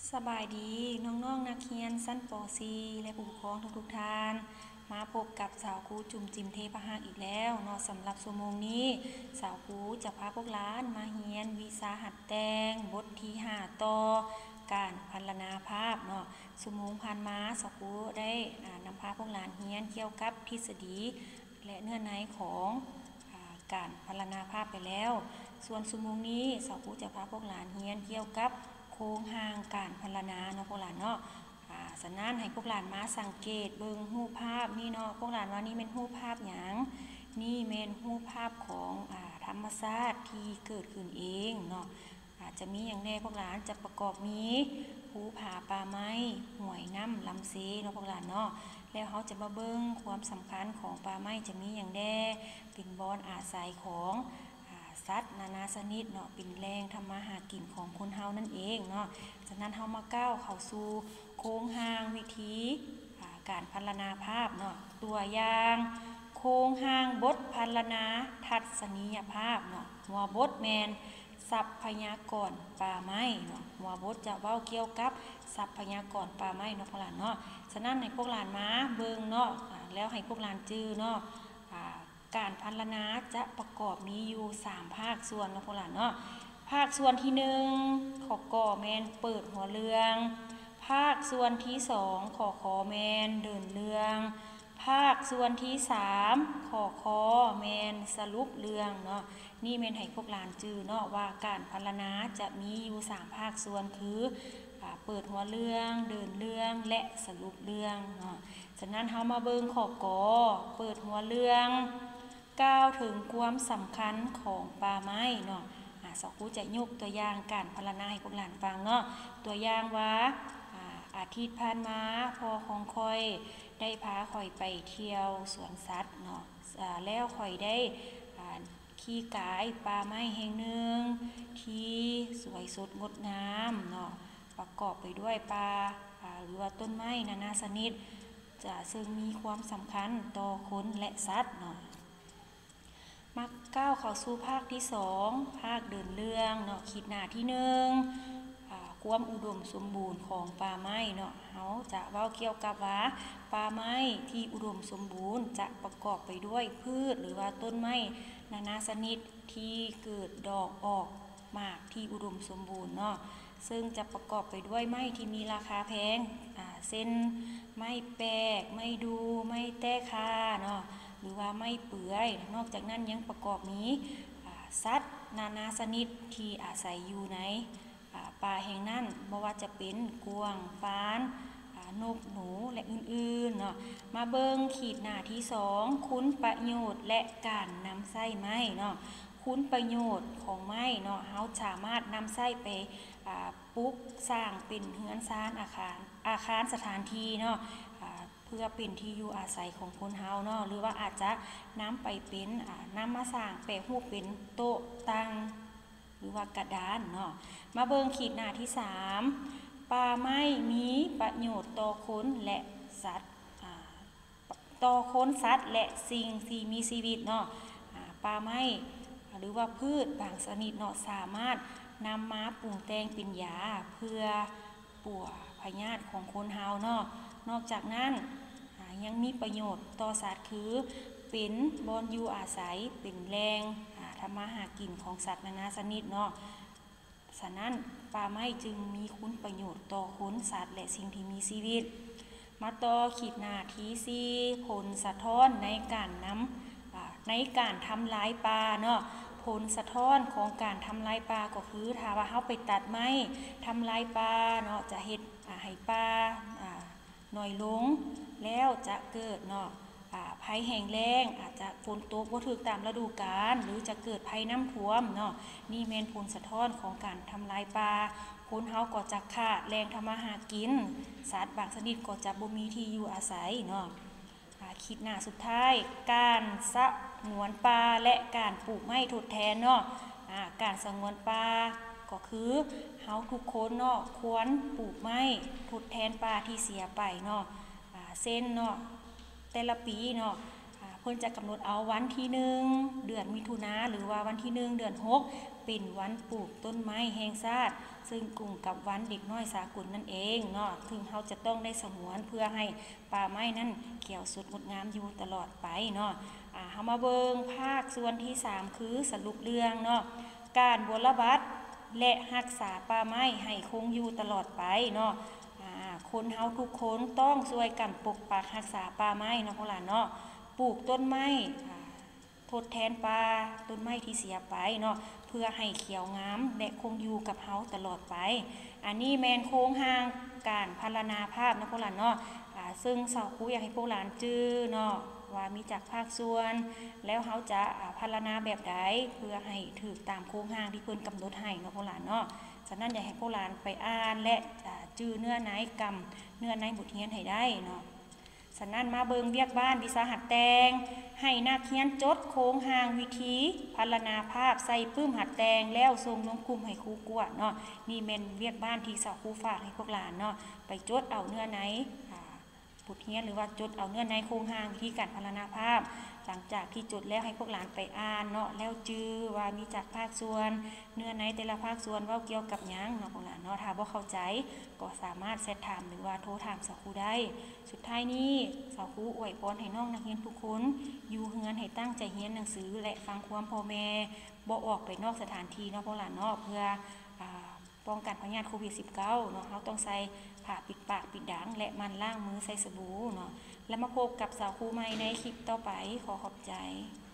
สบายดีน้องๆนักเรียนชั้นป .4 และผู้ปกครองทุกท่านมาพบกับสาวครูจุ่มจิมเทพหักอีกแล้วเนาะสำหรับชั่วโมงนี้สาวครูจะพาพวกหลานมาเรียนวิชาหัดแต่งบทที่5ต่อการพรรณนาภาพเนาะชั่วโมงผ่านมาสาวครูได้นำพาพวกหลานเรียนเกี่ยวกับทฤษฎีและเนื้อในของการพรรณนาภาพไปแล้วส่วนชั่วโมงนี้สาวครูจะพาพวกหลานเรียนเกี่ยวกับโครงห่างการพรรณนาเนาะพวกหลานเนาะสนั้นให้พวกหลานมาสังเกตเบิ่งรูปภาพนี่เนาะพวกหลานว่านี่เป็นรูปภาพหยังนี่เป็นรูปภาพของธรรมชาติที่เกิดขึ้นเองเนาะอาจจะมีอย่างแน่พวกหลานจะประกอบมีภูผาป่าไม้ห้วยน้ำลำเซเนาะพวกหลานเนาะแล้วเขาจะมาเบิ่งความสำคัญของป่าไม้จะมีอย่างแน่เป็นบ่อนอาศัยของสัตว์นานาชนิดเนาะเป็นแรงทำมาหากินของคนเฮานั่นเองเนาะจากนั้นเฮามาก้าวเข้าสู่โครงห่างวิธีการพรรณนาภาพเนาะตัวอย่างโครงห่างบทพรรณนาทัศนียภาพเนาะหัวบทแมนทรัพยากรป่าไม้เนาะหัวบทจะเว้าเกี่ยวกับทรัพยากรป่าไม้เนาะพวกหลานเนาะฉะนั้นให้พวกหลานมาเบิ่งเนาะแล้วให้พวกหลานจื้อเนาะการพรรณนาจะประกอบมีอยู่3ภาคส่วนเนาะพวกหลานเนาะภาคส่วนที่1ขอก่อแมนเปิดหัวเรื่องภาคส่วนที่2ขอแมนเดินเรื่องภาคส่วนที่3ขอแมนสรุปเรื่องเนาะนี่แมนให้พวกหลานจื้อเนาะว่าการพรรณนาจะมีอยู่3ภาคส่วนคือเปิดหัวเรื่องเดินเรื่องและสรุปเรื่องเนาะฉะนั้นเฮามาเบิ่งขอกอเปิดหัวเรื่องกล่าวถึงความสำคัญของป่าไม้เนาะสาวครูจะยกตัวอย่างการพรรณนาให้พวกหลานฟังเนาะตัวอย่างว่าอาทิตย์ผ่านมาพอของค่อยได้พาค่อยไปเที่ยวสวนสัตว์เนาะแล้วค่อยได้ขี่กายป่าไม้แห่งหนึ่งที่สวยสดงดงามเนาะประกอบไปด้วยป่าหรือว่าต้นไม้นานาชนิดซึ่งมีความสำคัญต่อคนและสัตว์เนาะมาก้าวเข้าสู่ภาคที่2ภาคเดินเรื่องเนาะขีดหน้าที่1ความอุดมสมบูรณ์ของป่าไม้เนาะเขาจะเว้าเกี่ยวกับว่าป่าไม้ที่อุดมสมบูรณ์จะประกอบไปด้วยพืชหรือว่าต้นไม้นานาชนิดที่เกิดดอกออกหมากที่อุดมสมบูรณ์เนาะซึ่งจะประกอบไปด้วยไม้ที่มีราคาแพงเช่นไม้แปลกไม้ดูไม้แต้คาเนาะหรือว่าไม้เปื่อยนอกจากนั้นยังประกอบมีสัตว์นานาชนิดที่อาศัยอยู่ในป่าแห่งนั้นไม่ว่าจะเป็นกวางฟ้านนกหนูและอื่นๆเนาะมาเบิ่งขีดหน้าที่2คุณประโยชน์และการนำไส้ไม้เนาะคุณประโยชน์ของไม้เนาะเราสามารถนำไส้ไปปลูกสร้างเป็นเรือนซ่านอาคารสถานที่เนาะเพื่อเป็นที่อยู่อาศัยของคนเฮาเนาะหรือว่าอาจจะนำไปเป็นนำมาสร้างแปลรูปเป็นโต๊ะตั้งหรือว่ากระดานเนาะมาเบิ่งขีดหน้าที่3ป่าไม้มีประโยชน์ต่อคนและสัตว์ต่อคนสัตว์และสิ่งที่มีชีวิตเนาะป่าไม้หรือว่าพืชบางชนิดเนาะสามารถนำมาปรุงแต่งเป็นยาเพื่อปัวพยาธิของคนเฮาเนาะนอกจากนั้นยังมีประโยชน์ต่อสัตว์คือเป็นบ่อนอยู่อาศัยเป็นแหล่งทำมาหากินของสัตว์นานาชนิดเนาะฉะนั้นป่าไม้จึงมีคุณประโยชน์ต่อคนสัตว์และสิ่งที่มีชีวิตมาต่อขีดหน้าที่4ผลสะท้อนในการทำลายป่าเนาะผลสะท้อนของการทำลายป่าก็คือถ้าว่าเขาไปตัดไม้ทำลายป่าเนาะจะเฮ็ดให้ป่าน้อยลงแล้วจะเกิดเนาะภัยแห้งแล้งอาจจะฝนตกบ่ถึกตามฤดูกาลหรือจะเกิดภัยน้ำท่วมเนาะนี่แม่นผลสะท้อนของการทำลายป่าคนเฮาก็จะขาดแรงทำมาหากินสัตว์บางชนิดก็จะบ่มีที่อยู่อาศัยเนาะคิดหน้าสุดท้ายการสงวนป่าและการปลูกไม้ทดแทนเนาะการสงวนป่าก็คือเฮาทุกคนเนาะควรปลูกไม้ทดแทนป่าที่เสียไปเนาะเส้นเนาะแต่ละปีเนาะเพิ่นจะกำหนดเอาวันที่1เดือนมิถุนาหรือว่าวันที่1เดือน6 เป็นวันปลูกต้นไม้แห่งชาติซึ่งกลุ่มกับวันเด็กน้อยสากลนั่นเองเนาะถึงเขาจะต้องได้สงวนเพื่อให้ป่าไม้นั้นเขียวสดงดงามอยู่ตลอดไปเนาะเขามาเบิงภาคส่วนที่3คือสรุปเรื่องเนาะการบรบัดและรักษาป่าไม้ให้คงอยู่ตลอดไปเนาะคนเฮาทุกคนต้องช่วยกันปกปักรักษาป่าไม้เนาะพวกหลานเนาะปลูกต้นไม้ทดแทนป่าต้นไม้ที่เสียไปเนาะเพื่อให้เขียวงามและคงอยู่กับเฮาตลอดไปอันนี้แมนโค้งห่างการพัฒนาภาพนะพวกหลานเนาะซึ่งเสาครูอยากให้พวกหลานจื้อเนาะว่ามีจากภาคส่วนแล้วเฮาจะพัฒนาแบบใดเพื่อให้ถูกตามโค้งห่างที่เพิ่นกำหนดให้เนาะพวกหลานเนาะฉะนั้นอยากให้พวกหลานไปอ่านและจื้อเนื้อในกรรมเนื้อในบทเรียนให้ได้เนาะฉะนั้นมาเบิงเวียกบ้านวิสาหัสแตงให้นักเรียนจดโค้งห่างวิธีพัฒนาภาพใส่ปื้มหัดแตงแล้วส่งลงกลุ่มให้ครูกวดเนาะนี่เป็นเวียกบ้านที่สาวครูฝากให้พวกหลานเนาะไปจดเอาเนื้อในบทเรียนหรือว่าจดเอาเนื้อในโครงห่างวิธีการพัฒนาภาพหลังจากที่จดแล้วให้พวกหลานไปอ่านเนาะแล้วจื้อว่ามีจากภาคส่วนเนื้อในแต่ละภาคส่วนว่าเกี่ยวกับหยังเนาะพวกหลานเนาะถ้าบ่เข้าใจก็สามารถแชทถามหรือว่าโทรถามสาวครูได้สุดท้ายนี้สาวครูอวยพรให้น้องนักเรียนทุกคนอยู่เฮือนให้ตั้งใจเรียนหนังสือและฟังความพ่อแม่บ่ออกไปนอกสถานที่เนาะพวกหลานเนาะเพื่อป้องกันพยาธิโควิด -19 เนาะเขาต้องใส่ผ้าปิดปากปิดดังและมันล้างมือใส่สบู่เนาะแล้วมาพบกับสาวครูใหม่ในคลิปต่อไปขอขอบใจ